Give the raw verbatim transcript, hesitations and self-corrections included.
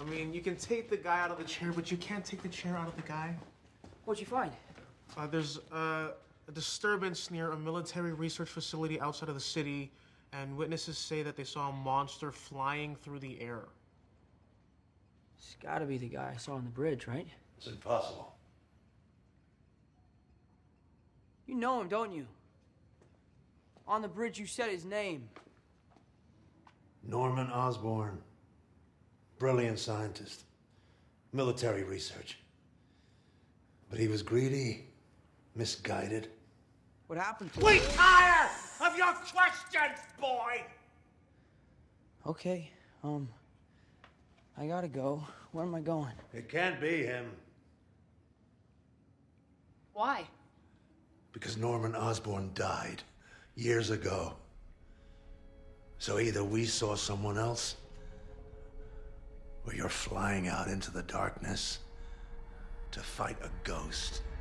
I mean, you can take the guy out of the chair, but you can't take the chair out of the guy. What'd you find? Uh, there's uh, a disturbance near a military research facility outside of the city, and witnesses say that they saw a monster flying through the air. It's gotta be the guy I saw on the bridge, right? It's impossible. You know him, don't you? On the bridge, you said his name. Norman Osborn. Brilliant scientist. Military research. But he was greedy, misguided. What happened to him? We tire of your questions, boy! Okay, um, I gotta go. Where am I going? It can't be him. Why? Because Norman Osborn died years ago. So either we saw someone else, or you're flying out into the darkness to fight a ghost.